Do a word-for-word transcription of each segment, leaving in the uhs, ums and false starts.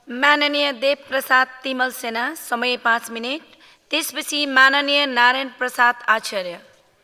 माननीय देव प्रसाद तिमल सेना, समय पाँच मिनट। त्यसपछि माननीय नारायण प्रसाद आचार्य।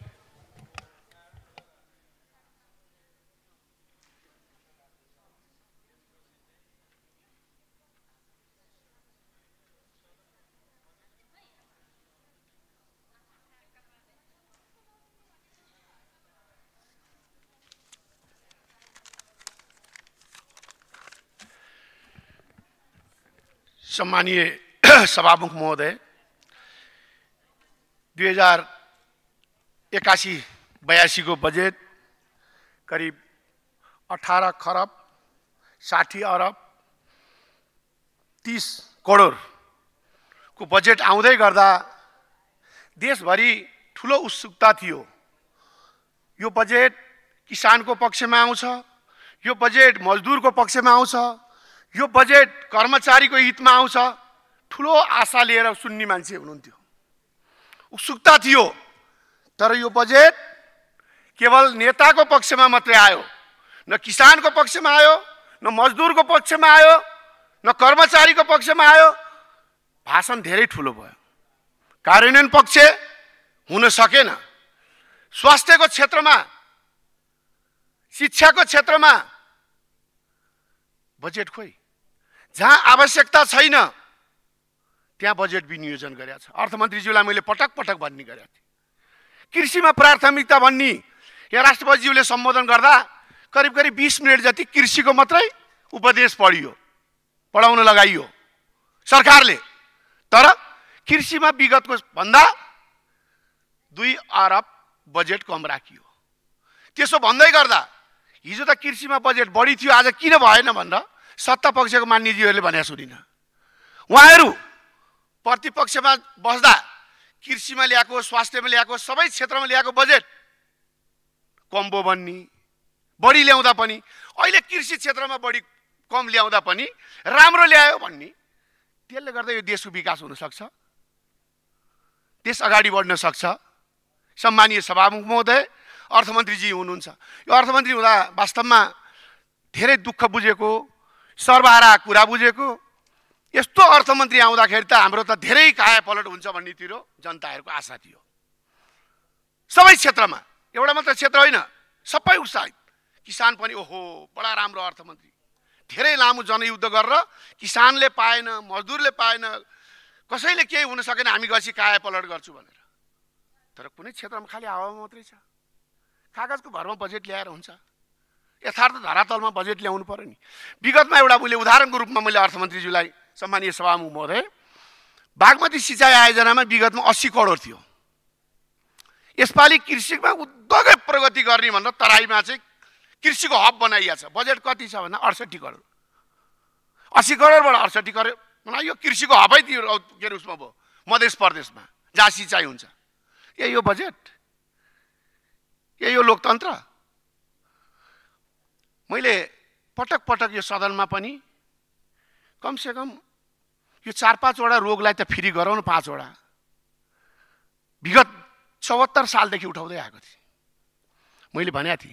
सम्मानीय सभामुख महोदय, दुई हजार एकासी बयासी को बजेट करीब अठारह खरब साठी अरब तीस करोड को बजेट आउँदै गर्दा देशभरि ठुलो उत्सुकता थियो। यो बजेट किसानको पक्षमा आउँछ, यो बजेट मजदुरको पक्षमा आउँछ, यो बजेट कर्मचारीको हितमा आउँछ। ठुलो आशा लिएर सुन्ने मान्छे हुनुहुन्थ्यो, उत्सुकता थियो। तर यो बजेट केवल नेताको पक्षमा मात्रै आयो, न किसानको पक्षमा आयो, न मजदुरको पक्षमा आयो, न कर्मचारीको पक्षमा आयो। भाषण धेरै ठुलो भयो, कार्यान्वयन पक्ष हुन सकेन। स्वास्थ्यको क्षेत्रमा, शिक्षाको क्षेत्रमा बजेट खोइ, जहाँ आवश्यकता छैन त्यहाँ बजेट विनियोजन गरेको छ। अर्थमन्त्रीज्यूलाई मैले पटक पटक भन्ने गरेको थिएँ, कृषिमा प्राथमिकता भन्ने। यहाँ राष्ट्रपतिज्यूले सम्बोधन गर्दा करिब करिब बीस मिनट जति कृषिको मात्रै उपदेश पढियो, पढाउन लगाइयो सरकारले। तर कृषिमा विगतको भन्दा दुई अरब बजेट कम राखियो। त्यसो भन्दै गर्दा हिजो त कृषिमा बजेट बढी थियो, आज किन भएन भनेर सत्ता पक्षको मान्यजीहरूले भने सुनिन। उहाँहरू प्रतिपक्षमा बस्दा कृषिमा ल्याएको, स्वास्थ्यमा ल्याएको, सबै क्षेत्रमा ल्याएको बजेट कम्बो बन्ने, बढी ल्याउँदा पनि अहिले कृषि क्षेत्रमा बढी कम ल्याउँदा पनि राम्रो ल्यायो भन्ने। त्यसले गर्दा यो देशको विकास हुन सक्छ, देश अगाडि बढ्न सक्छ। सम्मानीय सभामुख महोदय, अर्थमन्त्रीजी हुनुहुन्छ। यो अर्थमन्त्री हुँदा वास्तवमा धेरै दुःख बुझेको, सर्वहारा कुरा बुझेको। यस्तो अर्थमन्त्री आउँदाखेरि त हाम्रो त धेरै काया पलट हुन्छ भन्नेतिर जनताहरूको आशा थियो। सबै क्षेत्रमा, एउटा मात्र क्षेत्र होइन, सबै उत्साहित। किसान पनि ओहो बडा राम्रो अर्थमन्त्री, धेरै लामो जनयुद्ध गरेर किसानले पाएन, मजदुरले पाएन, कसैले केही हुन सकेन, हामी गएपछि काया पलट गर्छु भनेर। तर कुनै क्षेत्रमा खालि हावा मात्रै छ। कागजको भरमा बजेट ल्याएर हुन्छ, यथार्थ धरातलमा बजेट ल्याउनु पर्यो नि। विगतमा एउटा मैले उदाहरणको रूपमा मैले अर्थमन्त्रीज्यूलाई, सम्मानीय सभामुख महोदय, बागमती सिँचाइ आयोजनामा विगतमा अस्सी करोड थियो। यसपालि कृषिमा उद्योगै प्रगति गर्ने भनेर तराईमा चाहिँ कृषिको हब बनाइएको छ। बजेट कति छ भन्दा अडसठी करोड। अस्सी करोडबाट अडसठी करोड बनाइयो, कृषिको हबै थियो के अरे उसमा भयो, मध्य प्रदेशमा जहाँ सिँचाइ हुन्छ। यही हो बजेट, यही हो लोकतन्त्र। मैले पटक पटक यो सदनमा पनि कमसेकम यो चार पाँचवटा रोगलाई त फ्री गराउनु, पाँचवटा विगत चौहत्तर सालदेखि उठाउँदै आएको थिएँ। मैले भनेको थिएँ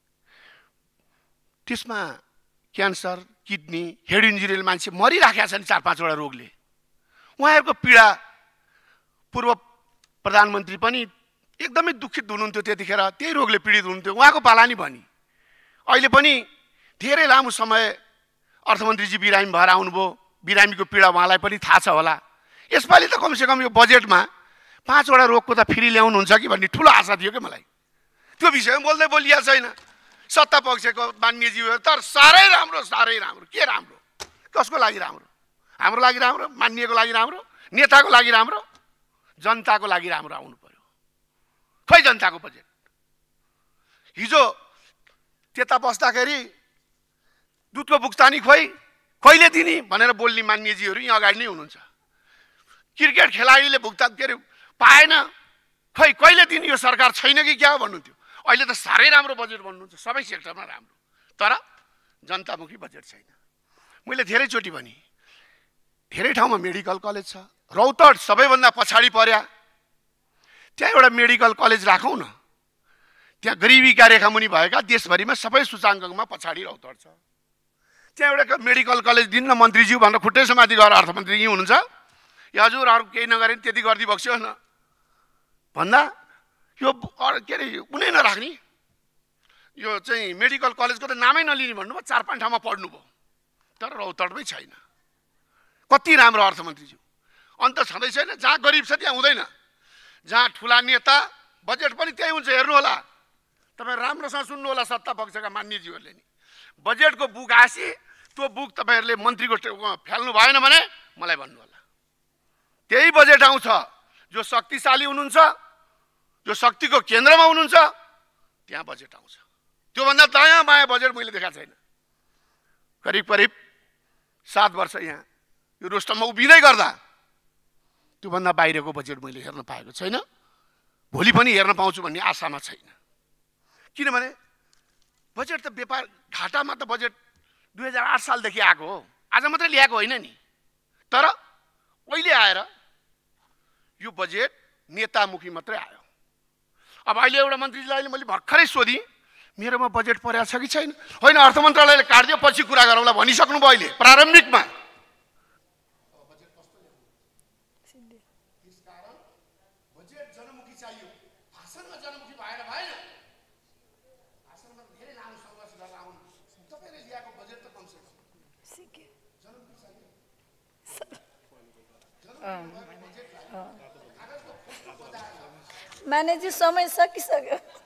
त्यसमा क्यान्सर, किडनी, हेड इन्जुरीले मान्छे मरिराखेका छन् चार पाँचवटा रोगले। उहाँहरूको पीडा पूर्व प्रधानमन्त्री पनि एकदमै दुखित हुनुहुन्थ्यो त्यतिखेर, त्यही रोगले पीडित हुनुहुन्थ्यो, उहाँको पाला नि भनी। अहिले पनि धेरै लामो समय अर्थमन्त्रीजी बिरामी भएर आउनुभयो, बिरामीको पीडा उहाँलाई पनि थाहा छ होला। यसपालि त कमसेकम यो बजेटमा पाँचवटा रोगको त फ्री ल्याउनुहुन्छ कि भन्ने ठुलो आशा थियो क्या मलाई। त्यो विषयमा बोल्दै बोलिएको छैन सत्ता पक्षको मान्यज्यूहरू। तर साह्रै राम्रो, साह्रै राम्रो। के राम्रो? कसको लागि राम्रो? हाम्रो लागि राम्रो, मान्यको लागि राम्रो, नेताको लागि राम्रो, जनताको लागि राम्रो आउनु पर्यो। खै जनताको बजेट हिजो त्यता बस्दाखेरि दुधको भुक्तानी खोइ कहिले दिने भनेर बोल्ने मान्यजीहरू यहाँ अगाडि नै हुनुहुन्छ। क्रिकेट खेलाडीले भुक्तान के अरे पाएन, खै कहिले दिने, यो सरकार छैन कि क्या भन्नुहुन्थ्यो। अहिले त साह्रै राम्रो बजेट भन्नुहुन्छ, सबै सेक्टरमा राम्रो। तर जनतामुखी बजेट छैन। मैले धेरैचोटि भने, धेरै ठाउँमा मेडिकल कलेज छ, रौतहट सबैभन्दा पछाडि पर्या, त्यहाँ एउटा मेडिकल कलेज राखौँ न। त्यहाँ गरिबीका रेखामुनि भएका देशभरिमा सबै सूचाङ्कमा पछाडि रौतहट छ। त्यहाँ एउटा मेडिकल कलेज दिनु न मन्त्रीज्यू भनेर खुट्टै समाति गएर अर्थमन्त्री यहीँ हुनुहुन्छ, यो हजुर अरू केही नगरे नि त्यति गरिदिई बक्स्यो न भन्दा यो के अरे कुनै नराख्ने, यो चाहिँ मेडिकल कलेजको त नामै नलिने भन्नुभयो। चार पाँच ठाउँमा पढ्नुभयो तर रौतडमै छैन। कति राम्रो अर्थमन्त्रीज्यू। अन्त छँदै छैन, जहाँ गरिब छ त्यहाँ हुँदैन, जहाँ ठुला नेता बजेट पनि त्यही हुन्छ। हेर्नु होला, तपाईँ राम्रोसँग सुन्नु होला सत्ता पक्षका मान्यज्यूहरूले नि, बजेटको बुक आसी त्यो बुक तपाईँहरूले मन्त्रीको फ्याल्नु भएन भने मलाई भन्नु होला। त्यही बजेट आउँछ, जो शक्तिशाली हुनुहुन्छ, जो शक्तिको केन्द्रमा हुनुहुन्छ त्यहाँ बजेट आउँछ। त्योभन्दा दायाँ बायाँ बजेट मैले देखाएको छैन। करिब करिब सात वर्ष यहाँ यो रोस्टममा उभिँदै गर्दा त्योभन्दा बाहिरको बजेट मैले हेर्न पाएको छैन, भोलि पनि हेर्न पाउँछु भन्ने आशामा छैन। किनभने बजेट त व्यापार घाटामा त बजेट दुई हजार आठ सालदेखि आएको हो, आज मात्रै ल्याएको होइन नि। तर अहिले आएर यो बजेट नेतामुखी मात्रै आयो। अब अहिले एउटा मन्त्रीजीलाई अहिले मैले भर्खरै सोधेँ, मेरोमा बजेट परेको छ कि छैन? होइन, अर्थ मन्त्रालयले काट्यो, पछि कुरा गरौँला भनिसक्नुभयो अहिले प्रारम्भिकमा। मानेजी समय सकिसक्यो।